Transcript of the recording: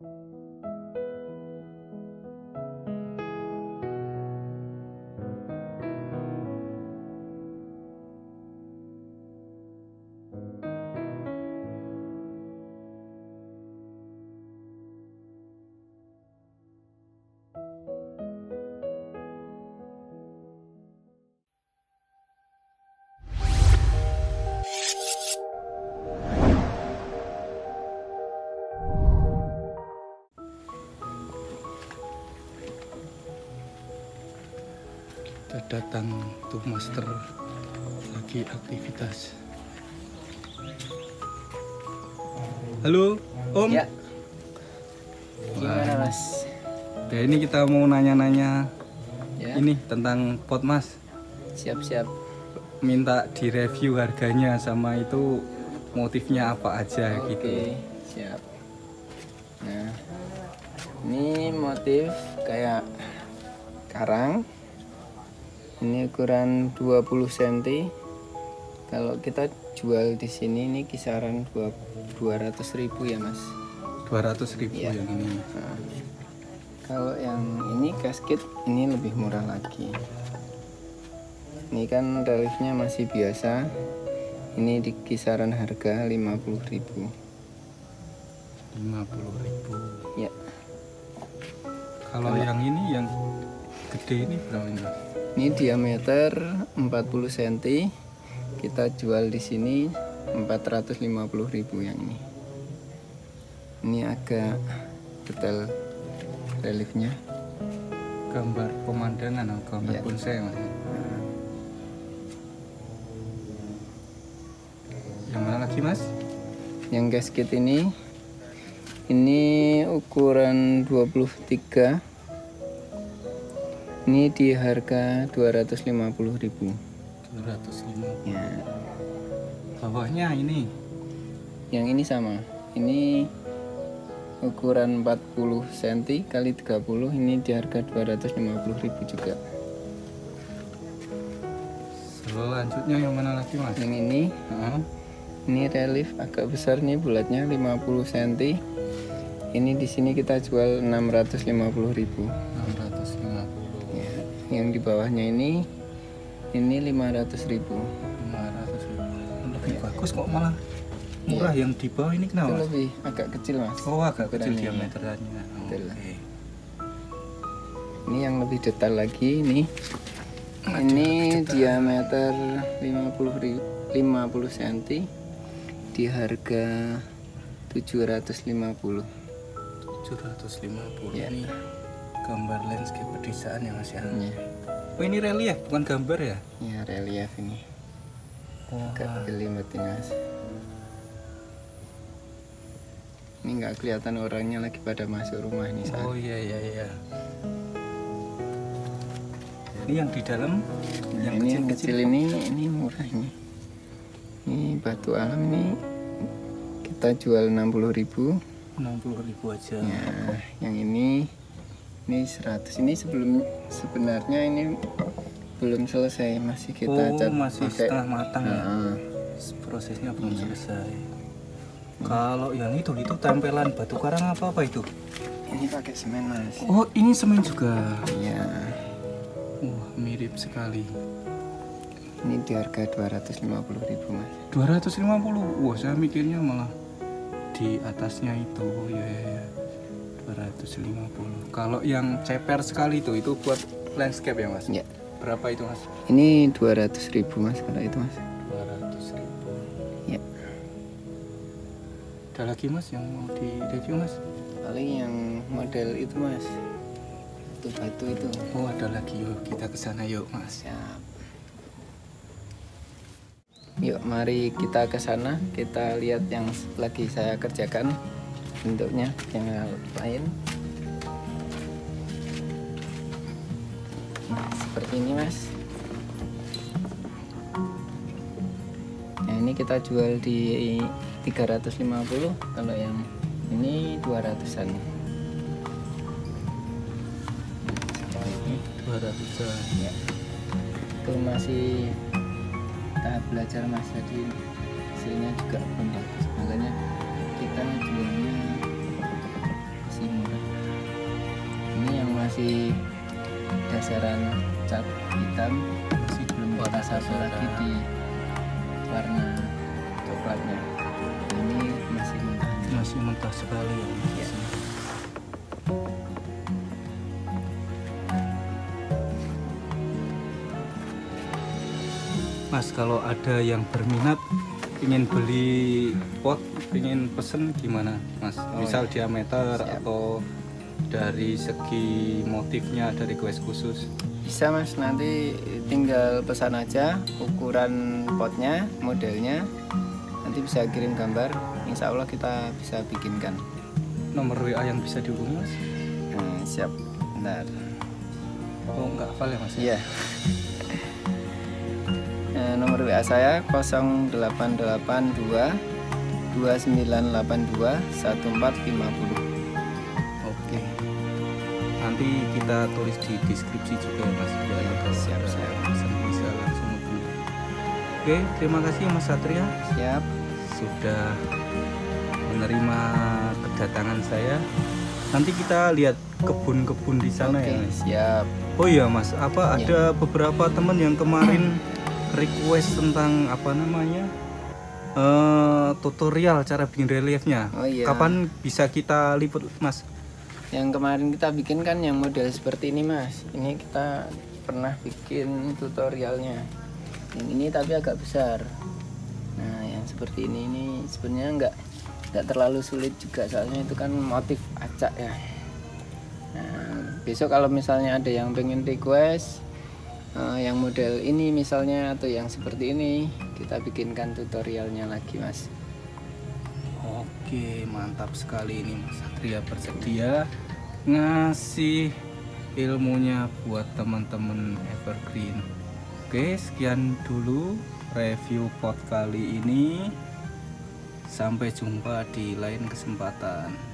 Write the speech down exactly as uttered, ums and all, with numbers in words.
Kita datang tuh master lagi aktivitas. Halo Om. Ya. Gimana Mas? Ya ini kita mau nanya-nanya Ya. ini tentang pot Mas. Siap-siap. Minta direview harganya sama itu motifnya apa aja. Oke, gitu. siap. Nah, ini motif kayak karang. Ini ukuran dua puluh sentimeter. Kalau kita jual di sini ini kisaran dua ratus ribu ya Mas. dua ratus ribu Ya. yang ini. Nah, kalau yang ini gasket ini lebih murah lagi. Ini kan reliefnya masih biasa. Ini di kisaran harga lima puluh ribu. lima puluh ribu. Ya. Kalau yang ini yang gede ini berapa ini? Ini diameter empat puluh sentimeter. Kita jual di sini empat ratus lima puluh ribu yang ini. Ini agak detail reliefnya. Gambar pemandangan atau gambar Ya. bonsai Mas. Yang mana lagi Mas? Yang gasket ini ini ukuran dua puluh tiga. Ini di harga dua ratus lima puluh ribu. dua ratus lima puluh. Ya. Bawahnya ini Yang ini sama. Ini ukuran empat puluh sentimeter kali tiga puluh, ini di harga dua ratus lima puluh ribu juga. selanjutnya yang mana lagi Mas? Yang ini Heeh. ini relief agak besar nih, bulatnya lima puluh sentimeter. Ini di sini kita jual enam ratus lima puluh ribu. enam ratus lima puluh. Ya. Yang di bawahnya ini ini lima ratus ribu. lima ratus ribu. Lebih bagus kok malah murah. Yang di bawah ini Itu kenapa Mas? lebih agak kecil Mas. Oh agak kecil Ukurannya, ya. diameternya. Betul. Oke. Ini yang lebih detail lagi ini. Ini diameter lima puluh sentimeter di harga tujuh ratus lima puluh. tujuh ratus lima puluh. Ya. Ini gambar landscape pedesaan ya Mas ya. Ya, Oh ini relief bukan gambar ya? ya relief ini. Oh, Agak jelimet ini Mas. Ini nggak kelihatan orangnya lagi pada masuk rumah ini saat. oh iya iya iya. Ini yang di dalam Nah, yang ini yang kecil-kecil. kecil ini ini murah ini. Ini batu alam ini kita jual enam puluh ribu. enam puluh ribu aja. Ya, yang ini ini seratus. Ini sebelum sebenarnya ini belum selesai, masih kita Oh cat masih pakai. setengah matang ya. Nah, Prosesnya belum Iya. selesai. Kalau yang itu itu tempelan batu karang apa apa itu? ini pakai semen Mas. Oh ini semen juga. Iya. Wah mirip sekali. Ini di harga dua ratus lima puluh ribu Mas. dua ratus lima puluh. Wah saya mikirnya malah di atasnya itu. Oh ya ya ya. dua ratus lima puluh. Kalau yang ceper sekali itu itu buat landscape ya Mas? Ya. Berapa itu Mas? Ini dua ratus ribu Mas kalau itu Mas. dua ratus ribu. Ya. Ada lagi Mas yang mau di review Mas? Paling yang model itu Mas. Itu batu itu. Oh ada lagi, yuk kita ke sana yuk Mas. Siap. Yuk mari kita ke sana, kita lihat yang lagi saya kerjakan bentuknya yang lain. Nah, seperti ini Mas. Nah, ini kita jual di tiga ratus lima puluh, kalau yang ini dua ratusan. dua ratusan. Ya. Itu masih tahap belajar Mas, jadi hasilnya juga belum bagus, makanya kita jualnya masih pemasaran cat hitam, Masih belum kita satu lagi di warna coklatnya. Ini masih mentah. masih mentah sekali ya. Mas. Ya. Mas, kalau ada yang berminat ingin beli pot, ingin pesen gimana Mas? Oh, Misal iya. diameter Siap. atau dari segi motifnya, dari request khusus. Bisa Mas, nanti tinggal pesan aja ukuran potnya, modelnya, nanti bisa kirim gambar, insya Allah kita bisa bikinkan. Nomor W A yang bisa dihubungi Mas? Nah, siap, bentar. Oh enggak hafal ya Mas? Iya. Nah, nomor W A saya nol delapan delapan dua dua sembilan delapan dua satu empat lima nol. Oke. Nanti kita tulis di deskripsi juga ya Mas, biar Ya, kalau siap, ada siap. pesan bisa langsung hubungi. Oke, terima kasih Mas Satria Siap. sudah menerima kedatangan saya. Nanti kita lihat kebun-kebun di sana Oke, ya Mas. siap. Oh iya Mas, apa Iya. ada beberapa teman yang kemarin request tentang apa namanya eh, tutorial cara bikin reliefnya. Oh iya. Kapan bisa kita liput Mas? Yang kemarin kita bikin kan yang model seperti ini Mas. Ini kita pernah bikin tutorialnya. Yang ini tapi agak besar. Nah, yang seperti ini ini sebenarnya nggak nggak terlalu sulit juga, soalnya itu kan motif acak ya. Nah, besok kalau misalnya ada yang pengen request uh, yang model ini misalnya atau yang seperti ini, kita bikinkan tutorialnya lagi Mas. Oke, mantap sekali ini Mas Satria bersedia ngasih ilmunya buat teman-teman Evergreen. Oke, sekian dulu review pot kali ini. Sampai jumpa di lain kesempatan.